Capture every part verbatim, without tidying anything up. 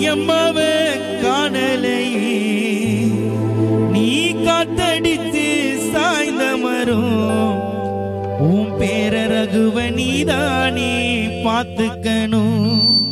முனியம்மாவே காணலையே நீ காத்தடித்து சாய்ந்த மரம் உன் பேர ரகுவ நீதானே பார்த்துக்கணும்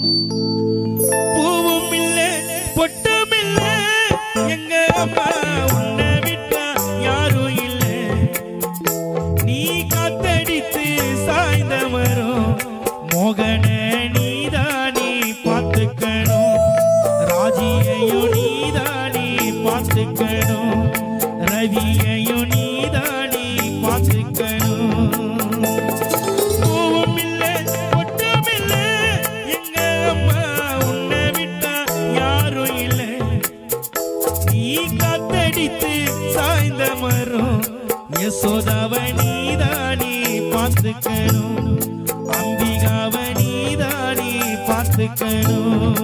பூவும் இல்ல பொட்டும் இல்ல எங்க அம்மா உன்னை விட்டா யாரும் இல்ல நீ காத்தடித்து சாய்ந்த மரம் மோகன நீதானே பார்த்துக்கணும் ராஜியையும் நீதானே பார்த்துக்கணும் ரவியையும் நீதானே பார்த்துக்கணும் பூவும் இல்ல பொட்டும் இல்ல எங்க அம்மா உன்னை விட்டா யாரும் இல்ல நீ காத்தடித்து சாய்ந்த மரம் யசோதாவ நீதானே பார்த்துக்கணும் அம்பிகாவ நீதானே பார்த்துக்கணும்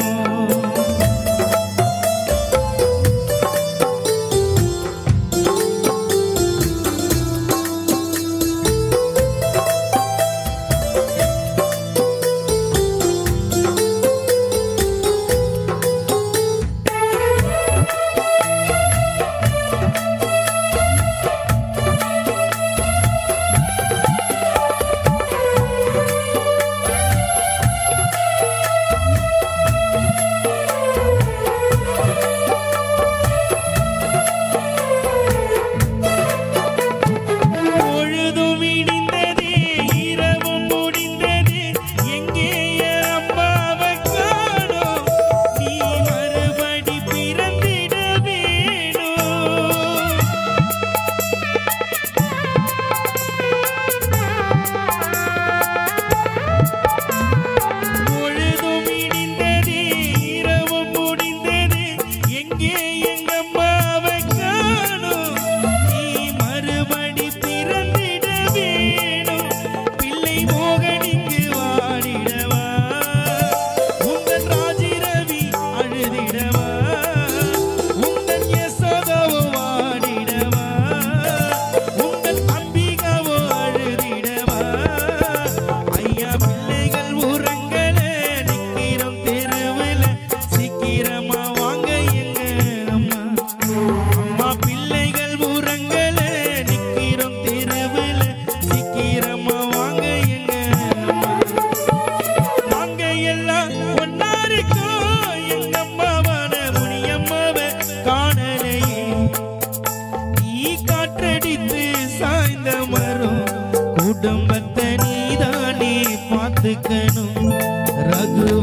குடும்பத்தை நீதானே பார்த்துக்கணும் ரகுவ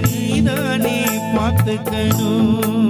நீதானே பார்த்துக்கணும்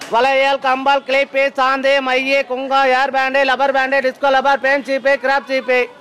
வளையல் கம்பால் கிளிப்பு சாந்து மைய குங்கா air band rubber band disco rubber பேன் சீப்பு கிராப் சீப்பு